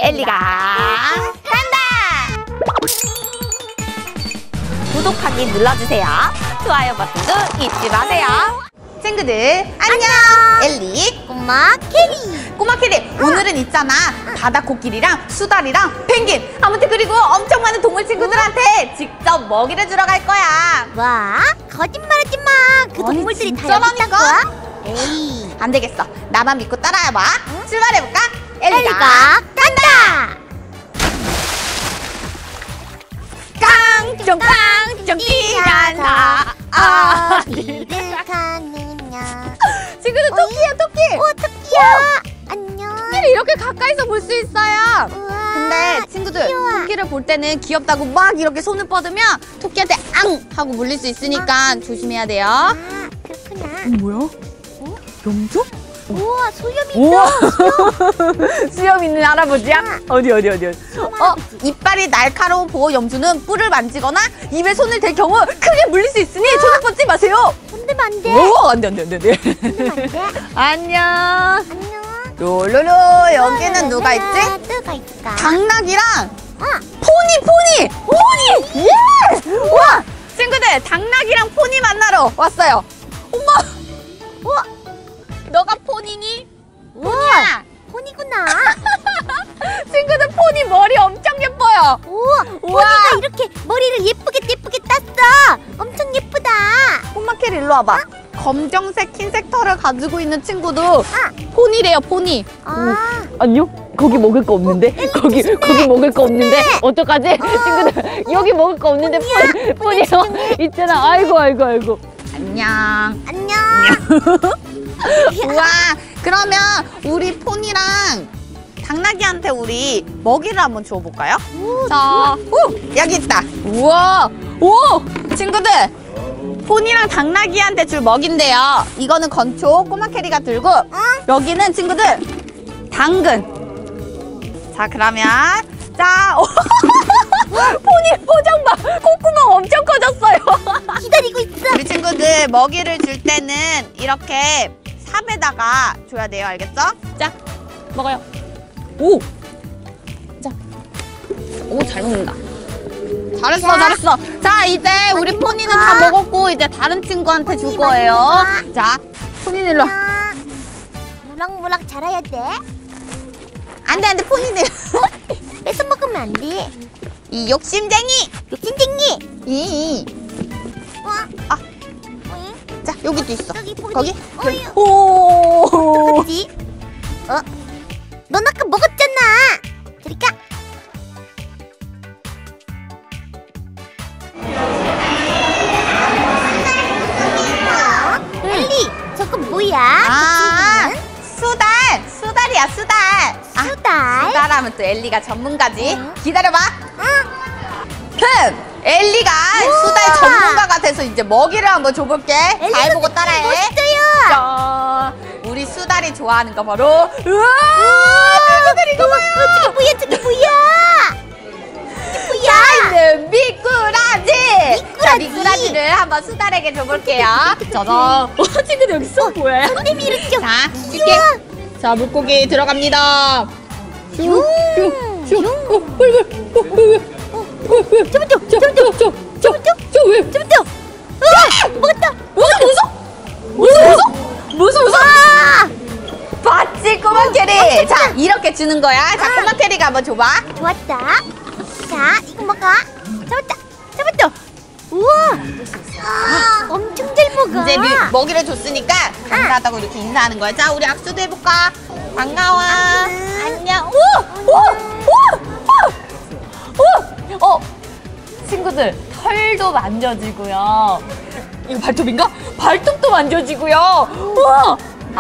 엘리가 간다. 구독하기 눌러주세요. 좋아요 버튼도 잊지 마세요. 친구들 안녕. 엘리 꼬마 캐리. 꼬마 캐리, 오늘은 있잖아 바다 코끼리랑 수달이랑 펭귄, 아무튼 그리고 엄청 많은 동물 친구들한테 직접 먹이를 주러 갈 거야. 와, 거짓말하지 마. 그 아니, 동물들이 다 진짜라니까? 여기 있다고? 에이, 안 되겠어, 나만 믿고 따라와봐. 출발해볼까? 엘리가 간다. 깡쫑깡쫑 뛰어나 어디를 가느냐. 친구들 토끼야, 토끼. 오, 토끼야. 안녕. 토끼를 이렇게 가까이서 볼 수 있어요. 우와, 근데 친구들, 귀여워. 토끼를 볼 때는 귀엽다고 막 이렇게 손을 뻗으면 토끼한테 앙! 하고 물릴 수 있으니까 조심해야 돼요. 아, 그렇구나. 뭐야? 염소? 우와, 소염이 우와. 있어. 수염 있는 할아버지야? 어디? 수염. 이빨이 날카로운 보호 염소는 뿔을 만지거나 입에 손을 댈 경우 크게 물릴 수 있으니 손을 뻗지 마세요. 손대면 안 돼. 오, 안 돼. 손대면 안 돼. 안녕. 안녕. 롤롤로, 여기는 누가 있지? 누가 있을까? 당나귀랑 아, 포니! 예! 우와! 친구들, 당나귀랑 포니 만나러 왔어요. 엄마! 우와. 너가 포니니? 우와, 포니구나. 친구들, 포니 머리 엄청 예뻐요. 우와, 우와. 포니가 이렇게 머리를 예쁘게 땄어. 엄청 예쁘다. 꼬마 캐리 일로 와봐. 검정색, 흰색 털을 가지고 있는 친구도 아. 포니래요, 포니. 아, 아니요? 거기 먹을 거 없는데? 거기 먹을 거 없는데? 어떡하지? 친구들, 여기 먹을 거 없는데 폰이요? 있잖아. 아이고. 안녕. 안녕. 우와, 그러면 우리 포니랑 당나귀한테 우리 먹이를 한번 줘볼까요? 자, 여기 있다. 우와, 오! 친구들, 포니랑 당나귀한테 줄 먹인데요. 이거는 건초, 꼬마 캐리가 들고, 여기는 친구들, 당근. 자, 그러면, 자, 포니 포장 봐! 콧구멍 엄청 커졌어요. 기다리고 있어. 우리 친구들 먹이를 줄 때는 이렇게 삽에다가 줘야 돼요. 알겠죠? 자, 먹어요. 오! 자. 오, 잘 먹는다. 잘했어. 자, 이제 우리 포니는 다 먹었고 이제 다른 친구한테 줄 거예요. 자, 포니는 일로 와. 무럭무럭 자라야 돼. 안 돼, 포니는. 뺏어 먹으면 안 돼. 이 욕심쟁이! 욕심쟁이. 이. 와, 자, 여기도 있어. 여기 포니. 거기? 어이, 오! 어떡하지? 넌 아까 먹었잖아. 저리 가. 엘리, 저거 뭐야? 아, 그 친구는? 수달이야, 수달. 수달? 수달하면 또 엘리가 전문가지. 응. 기다려봐. 엘리가 수달 전문가가 돼서 이제 먹이를 한번 줘볼게. 잘 보고 따라해. 멋있어요. 자, 우리 수달이 좋아하는 거 바로 우와! 친구들 이거 봐요. 저게 뭐야? 는 미꾸라지. 자, 미꾸라지를 한번 수달에게 줘볼게요. 짜잔. 친구들 여기 쏙 보여요? 손님이 좀. 자, 줄게. 자, 물고기 들어갑니다. 먹었다. 무서워. 봤지, 꼬마 캐리. 자, 이렇게 주는 거야. 자, 꼬마 캐리가 한번 줘봐. 좋았다. 자, 이거 먹어. 잡았다. 우와. 엄청 잘 먹어. 이제 먹이를 줬으니까 감사하다고 이렇게 인사하는 거야. 자, 우리 악수도 해볼까? 반가워. 안녕. 친구들, 털도 만져지고요. 이거 발톱인가? 발톱도 만져지고요. 우와!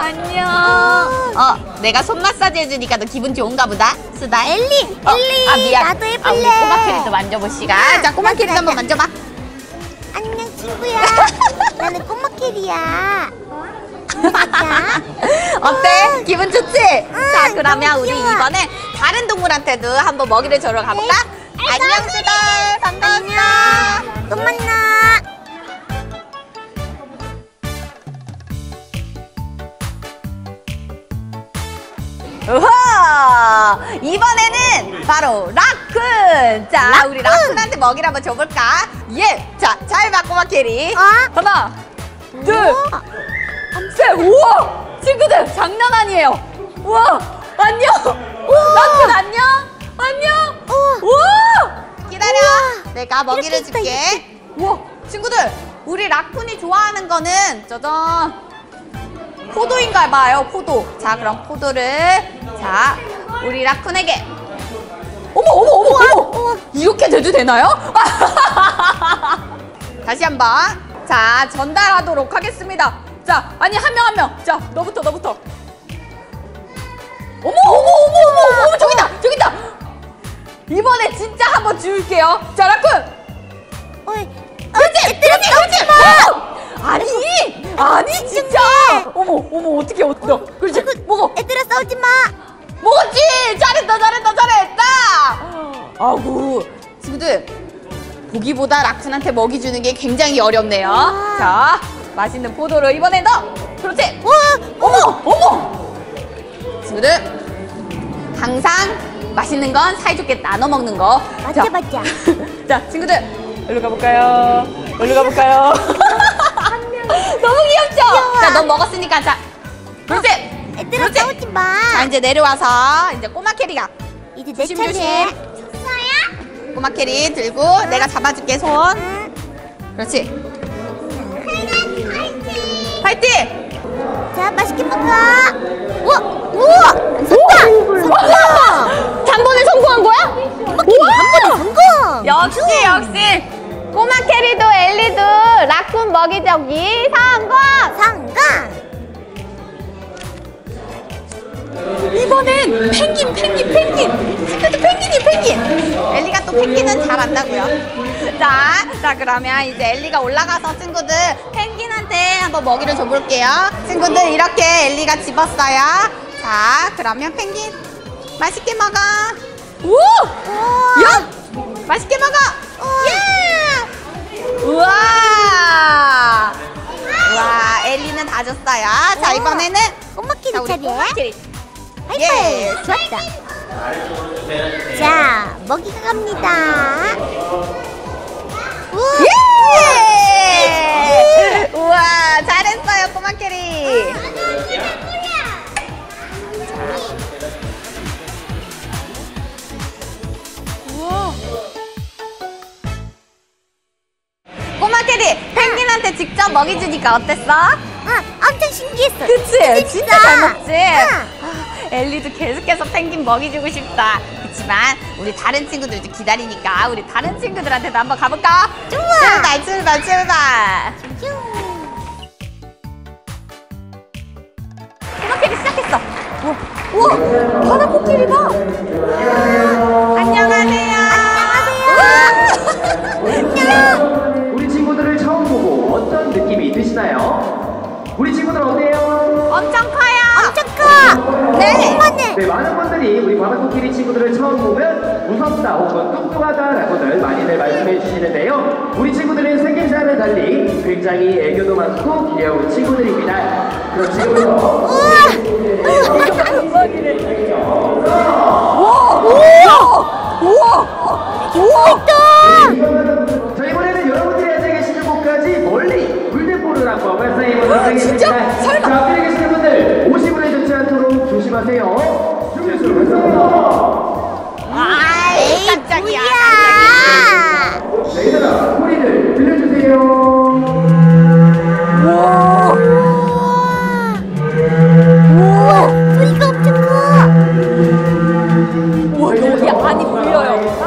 안녕. 내가 손 마사지 해주니까 너 기분 좋은가 보다. 수다. 엘리, 미안. 나도 해볼래. 우리 꼬마 캐리도 만져볼 시간. 자, 꼬마 캐리도 한번 만져봐. 안녕 친구야. 나는 꼬마 캐리야. 자, 어때? 기분 좋지? 자, 그러면 너무 우리 귀여워. 이번에 다른 동물한테도 한번 먹이를 주러 가볼까? 안녕, 수달. 반가웠어. 또 만나. 우와! 이번에는 바로 라쿤! 자, 우리 라쿤한테 먹이를 한번 줘볼까? 예! 자, 잘 봐, 꼬마 캐리. 하나, 둘, 셋! 우와! 친구들, 장난 아니에요. 우와! 안녕! 라쿤 안녕! 안녕! 우와! 기다려! 내가 먹이를 줄게. 우와! 친구들, 우리 라쿤이 좋아하는 거는 짜잔! 포도인가 봐요, 포도. 자, 그럼 포도를 자, 우리 라쿤에게. 어머! 이렇게 돼도 되나요? 다시 한번. 자, 전달하도록 하겠습니다. 자, 아니 한 명. 자, 너부터. 어머, 저기 있다. 이번에 진짜 한번 줄게요. 자, 라쿤. 그렇지. 아니 진짜. 어머, 어떻게. 그렇지. 먹어. 얘들아 싸우지 마. 먹었지. 잘했다. 아구, 친구들. 보기보다 라쿤한테 먹이 주는 게 굉장히 어렵네요. 자, 맛있는 포도를 이번에 넣어. 그렇지. 어머. 친구들, 항상 맛있는 건 사이좋게 나눠 먹는 거. 맞아. 자, 친구들, 여기로 가볼까요? 너무 귀엽죠? 자, 넌 먹었으니까 자, 그렇지. 얘들아 싸우지 마. 자, 이제 내려와서 이제 꼬마 캐리가 이제 내 조심. 차례. 꼬마 캐리 들고 내가 잡아줄게, 손. 그렇지. 파이팅! 자, 맛있게 먹어. 우와! 성공! 단번에 성공한 거야? 한 번에 성공! 역시 꼬마 캐리도 엘리도 라쿤 먹이주기 성공! 이번엔 펭귄. 친구들 펭귄. 엘리가 또 펭귄은 잘 안다고요. 자, 그러면 이제 엘리가 올라가서 친구들 펭귄한테 한번 먹이를 줘볼게요. 친구들 이렇게 엘리가 집었어요. 자, 그러면 펭귄 맛있게 먹어. 야! 맛있게 먹어. 예! 우와, 엘리는 다 줬어요. 자, 이번에는 꼬마 캐리 우리 차례. 꼬마 캐리. 하이파이브. 좋았다. 자, 먹이가 갑니다. 예! 우와, 잘했어요, 꼬마 캐리. 꼬마 캐리, 펭귄한테 직접 먹이 주니까 어땠어? 엄청 신기했어. 그치? 진짜 잘 먹지? 응. 엘리도 계속해서 펭귄 먹이 주고 싶다. 그치만 우리 다른 친구들도 기다리니까 우리 다른 친구들한테도 한번 가볼까? 좋아. 출발. 꼬마 캐리 시작했어. 우와, 바다 코끼리 봐. 안녕하세요. 우리 친구들을 처음 보고 어떤 느낌이 드시나요? 우리 친구들 어때요? 엄청 커요. 엄청 커. 네. 네, 많은 분들이 우리 바다코끼리 친구들을 처음 보면 무섭다 혹은 뚱뚱하다라고들 많이들 말씀해 주시는데요. 우리 친구들은 생김새와는 달리 굉장히 애교도 많고 귀여운 친구들입니다. 그럼 지금부터 자, 이번에는 여러분들이 앉아 계시는 곳까지 멀리 물대포를 한번 발사해보도록 하겠습니다. 진짜? 설마? 자, 앞에 계시는 분들 오시분에 좋지 않도록 조심하세요. 아이, 깜짝이야. 자, 얘들아, 소리를 들려주세요. 우와, 소리가 엄청 커. 우와, 여기 안이 보여요.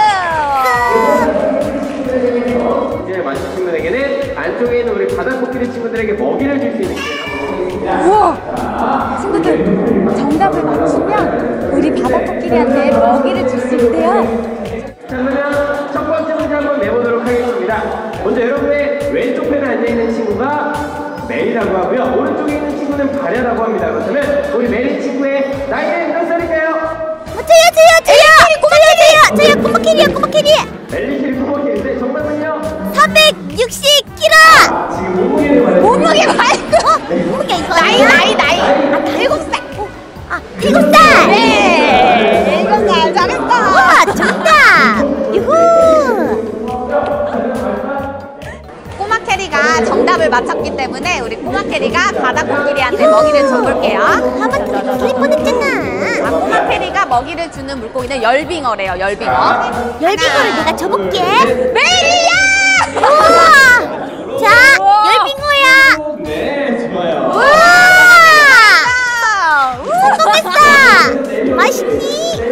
이제 맞힌 친구들에게는 안쪽에 있는 우리 바다코끼리 친구들에게 먹이를 줄 수 있는 기회가 우와! 친구들, 정답을 맞추면 우리 바다코끼리한테 먹이를 줄 수 있대요. 자, 그러면 첫 번째 문제 한번 내보도록 하겠습니다. 먼저 여러분의 왼쪽 편에 앉아있는 친구가 메리라고 하고요. 오른쪽에 있는 친구는 바랴라고 합니다. 그렇다면 우리 메리 친구의 나이는 몇 살일까요? 저요, 꼬마 캐리야. 멜리키리 쿠버키인데 정답은요? 460kg. 지금 몸무게를 말해주세요. 몸무게 말고 몸무게 이거 나이. 7살. 7살. 네! 7살 잘했어! 우와, 정답. 유후. 꼬마 캐리가 정답을 맞췄기 때문에 우리 꼬마 캐리가 바다 코끼리한테 먹이를 줘볼게요. 하마터면 틀릴 뻔했잖아. 꼬마 캐리가 먹이를 주는 물고기는 열빙어래요, 열빙어. 열빙어를 내가 줘볼게. 메리야! 우와. 자, 우와. 열빙어야. 네, 좋아요. 우와. 성공했어. 맛있니?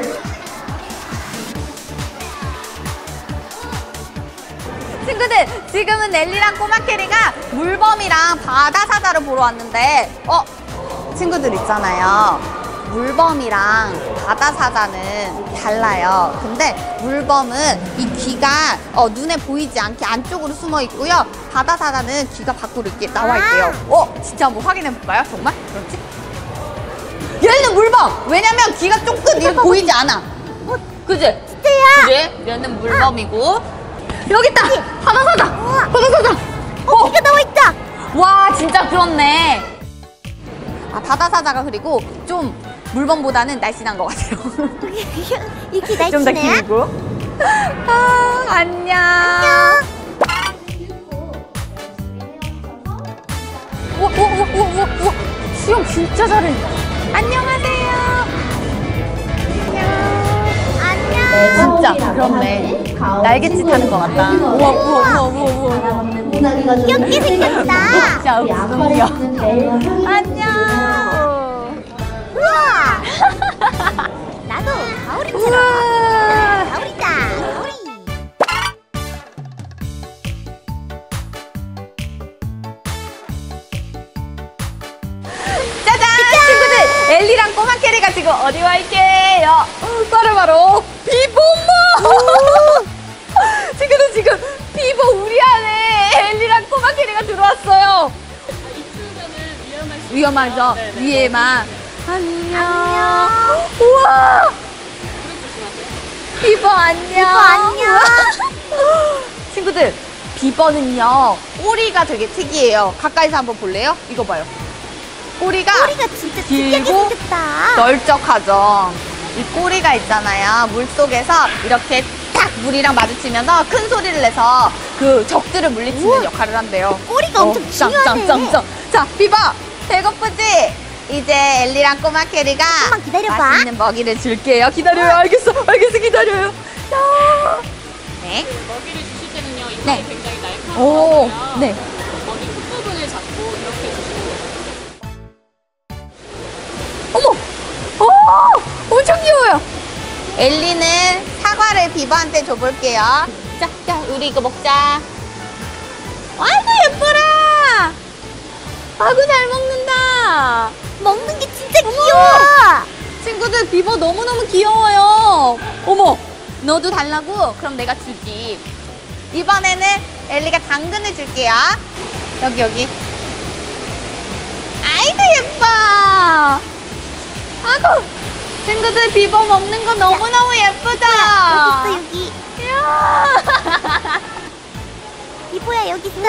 친구들, 지금은 넬리랑 꼬마 캐리가 물범이랑 바다 사자를 보러 왔는데 친구들 있잖아요. 물범이랑 바다 사자는 달라요. 근데 물범은 이 귀가 눈에 보이지 않게 안쪽으로 숨어 있고요. 바다 사자는 귀가 밖으로 이렇게 나와 있대요. 진짜 한번 확인해 볼까요? 정말? 그렇지? 얘는 물범! 왜냐면 귀가 조금 이렇게 보이지 않아. 그지? 진짜야. 그지? 얘는 물범이고. 여기 있다! 바다 사자! 바다 사자! 귀가 나와 있다. 와, 진짜 그렇네. 바다 사자가 그리고 좀 물범보다는 날씬한 것 같아요. 이렇게 좀 더 날씬해. 길고. 안녕. 우와, 수영 진짜 잘해. 안녕하세요. 안녕. 진짜 그렇네. 날갯짓 하는 것 같다. 우와. 귀엽게 생겼다. 진짜 웃겨. 안녕. 우와. 나도 가오리처럼. 가오리다. 가오리. 짜잔! 친구들, 엘리랑 꼬마 캐리가 지금 어디 와 있게요? 바로 비범모! 친구들, 지금 비버 우리 안에 엘리랑 꼬마 캐리가 들어왔어요. 위험하죠? 위에만. 안녕. 우와! 비버 안녕. 비버 안녕. 친구들, 비버는요, 꼬리가 되게 특이해요. 가까이서 한번 볼래요? 이거 봐요. 꼬리가 진짜 길고 특이하게 생겼다. 널쩍하죠. 이 꼬리가 있잖아요. 물속에서 이렇게 딱 물이랑 마주치면서 큰 소리를 내서 그 적들을 물리치는 역할을 한대요. 꼬리가 엄청 중요하네. 짱짱짱짱. 자, 비버! 배고프지? 이제 엘리랑 꼬마 캐리가 조금만 기다려봐. 맛있는 먹이를 줄게요. 기다려요. 알겠어, 기다려요. 자. 네. 먹이를 주실 때는요, 입안이 네. 굉장히 오, 날카로워요. 네. 먹이 끝부분을 잡고 이렇게 주시면 돼요. 어머! 엄청 귀여워요. 엘리는 사과를 비버한테 줘볼게요. 자, 우리 이거 먹자. 아이고, 예뻐라. 아이고, 잘 먹는다. 먹는 게 진짜 귀여워. 친구들, 비버 너무너무 귀여워요. 어머, 너도 달라고? 그럼 내가 주지. 이번에는 엘리가 당근을 줄게요. 여기. 아이고, 예뻐. 아이고, 친구들, 비버 먹는 거 너무너무 예쁘죠? 여기 있어, 여기. 이야. 이보야, 여기 있어.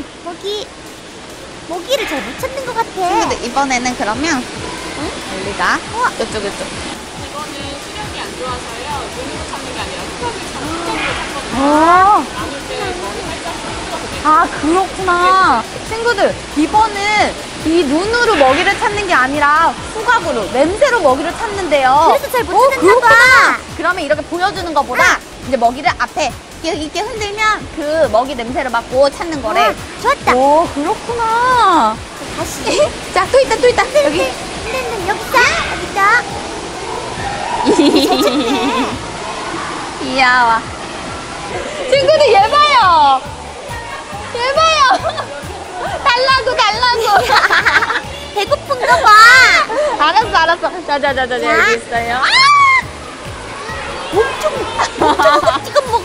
먹이를 잘 못 찾는 것 같아. 친구들, 이번에는 그러면 엘리가 이쪽. 이거는 수령이 안 좋아서요. 눈으로 잡는 게 아니라 흙으로 잡거든요. 나눌 때 머리 살짝 흔들어서 그렇구나. 친구들, 비버는 이 눈으로 먹이를 찾는 게 아니라 후각으로, 냄새로 먹이를 찾는데요. 그래서 잘 못 찾았나 그렇구나. 봐. 그러면 이렇게 보여주는 것보다 이제 먹이를 앞에 이렇게 흔들면 그 먹이 냄새를 맡고 찾는 거래. 좋았다. 오, 그렇구나. 다시. 자, 또 있다. 여기. 여기 있다. 귀여워. 친구들, 얘 봐요. 달라고. 배고픈가 봐. 알았어. 자, 여기 있어요. 엄청 찍어 먹어.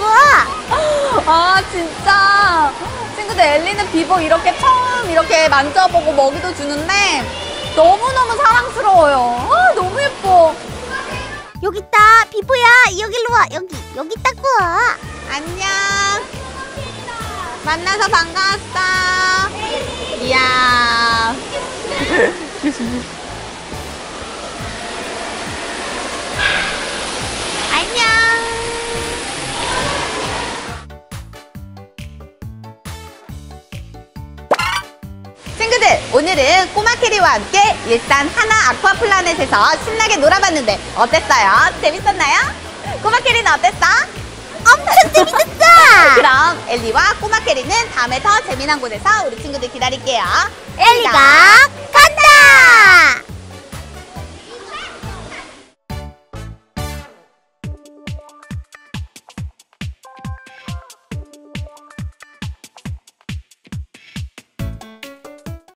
진짜. 친구들, 엘리는 비버 이렇게 처음 이렇게 만져보고 먹이도 주는데 너무너무 사랑스러워요. 너무 예뻐. 여기 있다. 비보야, 여기로 와. 여기 있다고. 안녕. 만나서 반가웠어. 이야. 오늘은 꼬마 캐리와 함께 일산 하나 아쿠아플라넷에서 신나게 놀아봤는데 어땠어요? 재밌었나요? 꼬마 캐리는 어땠어? 엄청 재밌었어. 그럼 엘리와 꼬마 캐리는 다음에 더 재미난 곳에서 우리 친구들 기다릴게요. 엘리가 간다.